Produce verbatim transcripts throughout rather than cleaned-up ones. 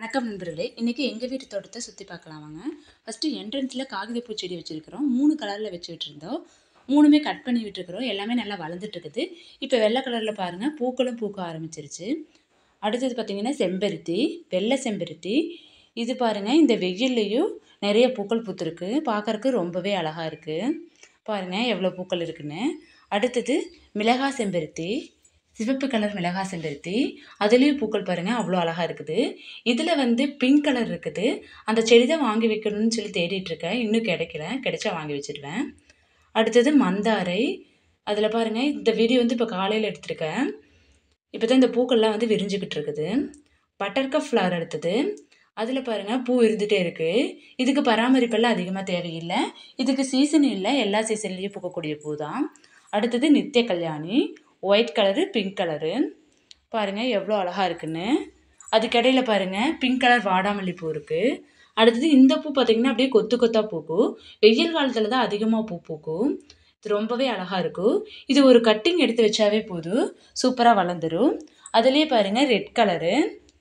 வணக்கம் நண்பர்களே. இன்றைக்கி எங்கள் வீட்டு தோட்டத்தை சுற்றி பார்க்கலாம் வாங்க. ஃபஸ்ட்டு என்ட்ரன்ஸில் காகிதப்பூ செடி வச்சுருக்கிறோம். மூணு கலரில் வச்சு விட்டுருந்தோம். மூணுமே கட் பண்ணி விட்டுருக்குறோம். எல்லாமே நல்லா வளர்ந்துட்டுருக்குது. இப்போ வெள்ளை கலரில் பாருங்கள், பூக்களும் பூக்க ஆரம்பிச்சிருச்சு. அடுத்தது பார்த்திங்கன்னா செம்பருத்தி, வெள்ளை செம்பருத்தி. இது பாருங்கள், இந்த வெயில்லையும் நிறைய பூக்கள் பூத்துருக்கு. பார்க்குறக்கு ரொம்பவே அழகாக இருக்குது. பாருங்கள் எவ்வளோ பூக்கள் இருக்குன்னு. அடுத்தது மிளகாய் செம்பருத்தி, சிவப்பு கலர் மிளகாய் செம்பருத்தி. அதுலேயும் பூக்கள் பாருங்கள் அவ்வளோ அழகாக இருக்குது. இதில் வந்து பிங்க் கலர் இருக்குது. அந்த செடி தான் வாங்கி வைக்கணும்னு சொல்லி தேடிட்டுருக்கேன். இன்னும் கிடைக்கல. கிடைச்சா வாங்கி வச்சுடுவேன். அடுத்தது மந்தாரை. அதில் பாருங்கள், இந்த வீடியோ வந்து இப்போ காலையில் எடுத்திருக்கேன். இப்போ தான் இந்த பூக்கள்லாம் வந்து விரிஞ்சிக்கிட்டு இருக்குது. பட்டர்கப் ஃப்ளவர் எடுத்தது. அதில் பாருங்கள் பூ இருந்துகிட்டே இருக்குது. இதுக்கு பராமரிப்பெல்லாம் அதிகமாக தேவையில்லை. இதுக்கு சீசன் இல்லை, எல்லா சீசன்லேயும் பூக்கக்கூடிய பூ தான். அடுத்தது நித்திய கல்யாணி, ஒயிட் கலரு பிங்க் கலரு. பாருங்கள் எவ்வளோ அழகாக இருக்குன்னு. அதுக்கடையில் பாருங்கள் பிங்க் கலர் வாடாமல்லி பூ இருக்குது. அடுத்தது இந்த பூ பார்த்திங்கன்னா அப்படியே கொத்து கொத்தாக பூக்கும். வெயில் காலத்தில் தான் அதிகமாக பூ பூக்கும். இது ரொம்பவே அழகாக இருக்கும். இது ஒரு கட்டிங் எடுத்து வச்சாவே போதும், சூப்பராக வளர்ந்துடும். அதுலேயே பாருங்கள் ரெட் கலரு.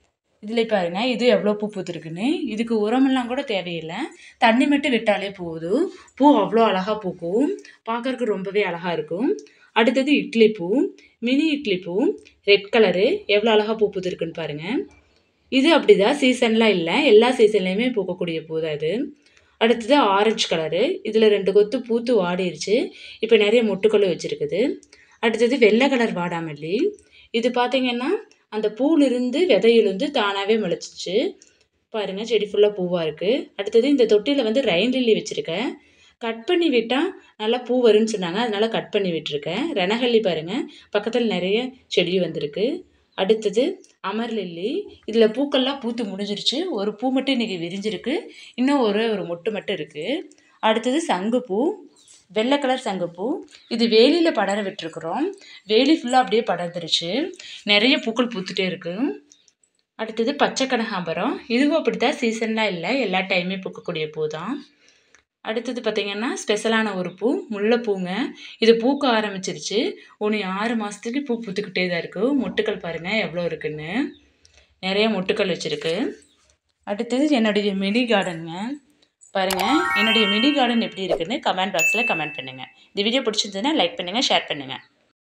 இதில் பாருங்கள் இது எவ்வளோ பூ பூத்துருக்குன்னு. இதுக்கு உரமெல்லாம் கூட தேவையில்லை, தண்ணி மட்டும் விட்டாலே போதும். பூ அவ்வளோ அழகாக பூக்கும். பார்க்குறக்கு ரொம்பவே அழகாக இருக்கும். அடுத்தது இட்லி பூ, மினி இட்லி பூ, ரெட் கலரு. எவ்வளோ அழகாக பூ பூத்துருக்குன்னு பாருங்கள். இது அப்படிதான், சீசன்லாம் இல்லை, எல்லா சீசன்லேயுமே பூக்கக்கூடிய பூ தான் இது. அடுத்தது ஆரஞ்சு கலரு. இதில் ரெண்டு கொத்து பூத்து வாடிடுச்சு. இப்போ நிறைய மொட்டுக்களும் வச்சுருக்குது. அடுத்தது வெள்ளை கலர் வாடாமல்லி. இது பார்த்திங்கன்னா அந்த பூவிலிருந்து விதையிலிருந்து தானாகவே முளைச்சிச்சு. பாருங்கள் செடி ஃபுல்லாக பூவாக இருக்குது. அடுத்தது இந்த தொட்டியில் வந்து ரெயின் லில்லி வச்சுருக்கேன். கட் பண்ணி விட்டால் நல்லா பூ வரும்னு சொன்னாங்க, அதனால் கட் பண்ணி விட்டுருக்கேன். ரணகல்லி பாருங்கள், பக்கத்தில் நிறைய செடி வந்திருக்கு. அடுத்தது அமர் லில்லி. இதில் பூக்கள்லாம் பூத்து முடிஞ்சிருச்சு. ஒரு பூ மட்டும் இன்றைக்கி விரிஞ்சிருக்கு. இன்னும் ஒரு ஒரு மொட்டு மட்டும் இருக்குது. அடுத்தது சங்குப்பூ, வெள்ளை கலர் சங்குப்பூ. இது வேலியில் படர விட்டுருக்குறோம். வேலி ஃபுல்லாக அப்படியே படர்ந்துருச்சு. நிறைய பூக்கள் பூத்துட்டே இருக்குது. அடுத்தது பச்சை கனகாம்பரம். இதுவும் அப்படித்தான், சீசன்லாம் இல்லை, எல்லா டைமே பூக்கக்கூடிய பூ தான். அடுத்தது பார்த்திங்கன்னா ஸ்பெஷலான ஒரு பூ, முல்லைப்பூங்க. இது பூக்க ஆரம்பிச்சிருச்சு. ஒன்று ஆறு மாதத்துக்கு பூ பூத்துக்கிட்டே தான் இருக்குது. மொட்டுக்கள் பாருங்கள் எவ்வளோ இருக்குன்னு. நிறைய மொட்டுக்கள் வச்சுருக்கு. அடுத்தது என்னுடைய மினி கார்டனுங்க. பாருங்கள் என்னுடைய மினி கார்டன் எப்படி இருக்குன்னு கமெண்ட் பாக்ஸில் கமெண்ட் பண்ணுங்கள். இந்த வீடியோ பிடிச்சிருந்ததுன்னா லைக் பண்ணுங்கள், ஷேர் பண்ணுங்கள்.